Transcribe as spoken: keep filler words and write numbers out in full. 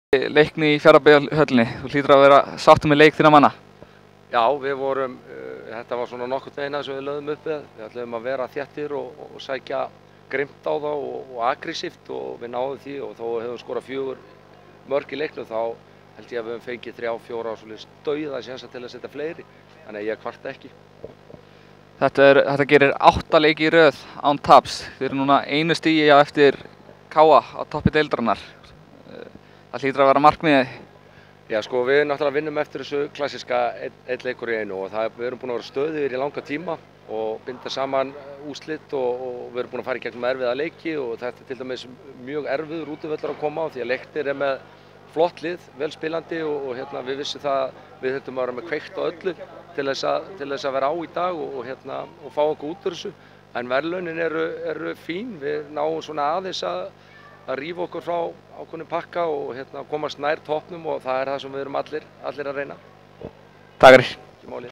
Leikni í Fjarðabyggðarhöllinni. Þú hlýtur að vera sáttur með leik þína manna. Já, við vorum, uh, þetta var svona nokkurn veginn sem við lögðum upp við. Við ætlum að vera þéttir og, og sækja grimmt á þá og, og aggressíft og við náðum því og þó hefum skorað fjögur mörk í leiknum þá held ég að við höfum fengið þrjá, fjóra og svolítið dauða sénsa til að setja fleiri. Þannig að ég kvarta ekki. Þetta, er, þetta gerir átta leiki í röð án taps. Þið eru núna einu stigi á eftir K A á toppi deildarinnar. Það hlýtur að vera markmiðið. Já, sko, við náttúrulega vinnum eftir þessu klassíska einn ein leikur í einu og það, við erum búin að vera stöðugir í langa tíma og binda saman úrslit og, og við erum búin að fara í gegnum erfiða leiki og þetta er til dæmis mjög erfiður útivöllur að koma á því að Leiknir er með flott lið, vel spilandi og, og hérna, við vissum það við þurfum að vera með kveikt á öllu til þess að, til þess að vera á í dag og, og, hérna, og fá okkur út úr þessu. En verðlaunin eru, eru fín, við náum svona aðeins að að rífa okkur frá ákveðnum pakka og hérna, komast nær toppnum og það er það sem við erum allir, allir að reyna. Takk fyrir.